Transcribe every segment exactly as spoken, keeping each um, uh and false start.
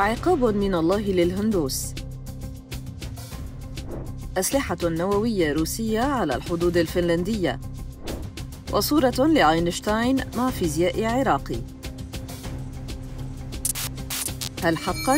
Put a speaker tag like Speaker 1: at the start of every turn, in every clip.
Speaker 1: عقاب من الله للهندوس. أسلحة نووية روسية على الحدود الفنلندية. وصورة لأينشتاين مع فيزيائي عراقي. هل حقاً؟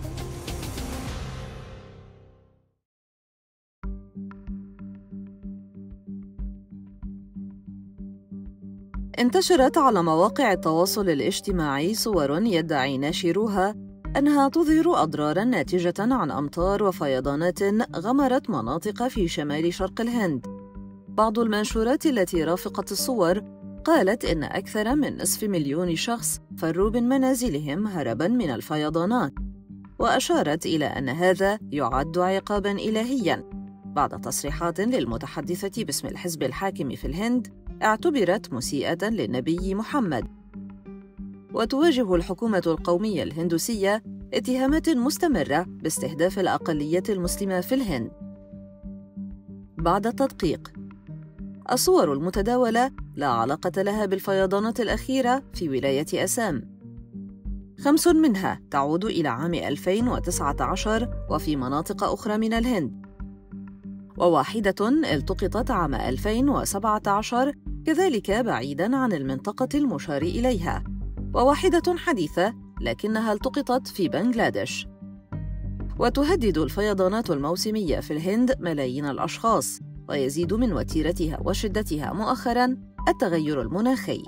Speaker 1: انتشرت على مواقع التواصل الاجتماعي صور يدعي ناشروها أنها تظهر أضراراً ناتجة عن أمطار وفيضانات غمرت مناطق في شمال شرق الهند. بعض المنشورات التي رافقت الصور قالت إن أكثر من نصف مليون شخص فروا من منازلهم هرباً من الفيضانات، وأشارت إلى أن هذا يعد عقاباً إلهياً بعد تصريحات للمتحدثة باسم الحزب الحاكم في الهند اعتبرت مسيئة للنبي محمد. وتواجه الحكومة القومية الهندوسية اتهامات مستمرة باستهداف الأقلية المسلمة في الهند. بعد التدقيق، الصور المتداولة لا علاقة لها بالفيضانات الأخيرة في ولاية أسام. خمس منها تعود إلى عام ألفين وتسعة عشر وفي مناطق أخرى من الهند، وواحدة التقطت عام ألفين وسبعة عشر كذلك بعيداً عن المنطقة المشار إليها، وواحدة حديثة لكنها التقطت في بنغلاديش. وتهدد الفيضانات الموسمية في الهند ملايين الأشخاص، ويزيد من وتيرتها وشدتها مؤخراً التغير المناخي.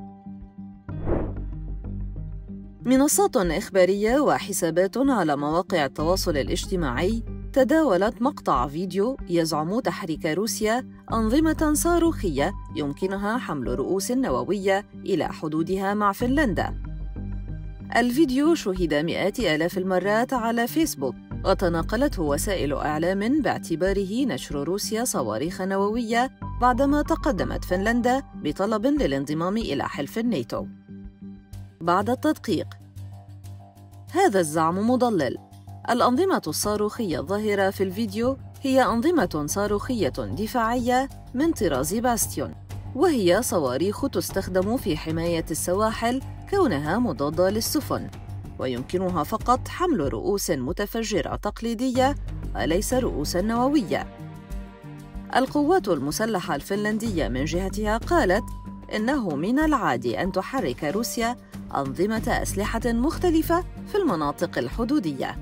Speaker 1: منصات إخبارية وحسابات على مواقع التواصل الاجتماعي تداولت مقطع فيديو يزعم تحريك روسيا أنظمة صاروخية يمكنها حمل رؤوس نووية إلى حدودها مع فنلندا. الفيديو شوهد مئات آلاف المرات على فيسبوك، وتناقلته وسائل إعلام باعتباره نشر روسيا صواريخ نووية بعدما تقدمت فنلندا بطلب للانضمام إلى حلف الناتو. بعد التدقيق، هذا الزعم مضلل. الأنظمة الصاروخية الظاهرة في الفيديو هي أنظمة صاروخية دفاعية من طراز باستيون، وهي صواريخ تستخدم في حماية السواحل كونها مضادة للسفن، ويمكنها فقط حمل رؤوس متفجرة تقليدية وليس رؤوساً نووية. القوات المسلحة الفنلندية من جهتها قالت إنه من العادي أن تحرك روسيا أنظمة أسلحة مختلفة في المناطق الحدودية.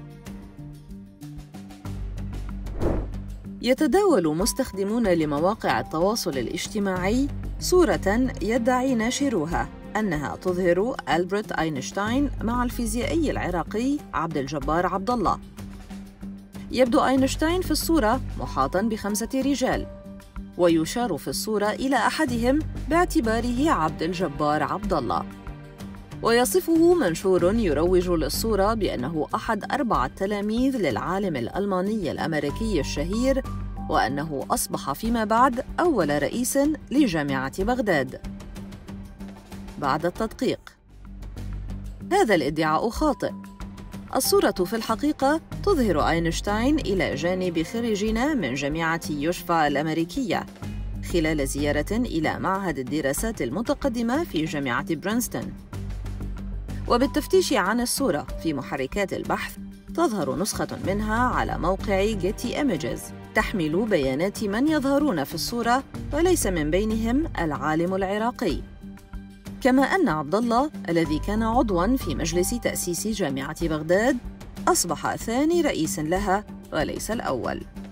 Speaker 1: يتداول مستخدمون لمواقع التواصل الاجتماعي صورة يدعي ناشروها أنها تظهر ألبرت أينشتاين مع الفيزيائي العراقي عبد الجبار عبد الله. يبدو أينشتاين في الصورة محاطاً بخمسة رجال، ويشار في الصورة إلى أحدهم باعتباره عبد الجبار عبد الله. ويصفه منشور يروج للصورة بأنه أحد أربعة تلاميذ للعالم الألماني الأمريكي الشهير، وأنه أصبح فيما بعد أول رئيس لجامعة بغداد. بعد التدقيق، هذا الادعاء خاطئ. الصورة في الحقيقة تظهر أينشتاين إلى جانب خريجين من جامعة يوشفا الأمريكية خلال زيارة إلى معهد الدراسات المتقدمة في جامعة برينستون. وبالتفتيش عن الصورة في محركات البحث تظهر نسخة منها على موقع Getty Images تحمل بيانات من يظهرون في الصورة، وليس من بينهم العالم العراقي. كما أن عبد الله الذي كان عضواً في مجلس تأسيس جامعة بغداد أصبح ثاني رئيس لها وليس الأول.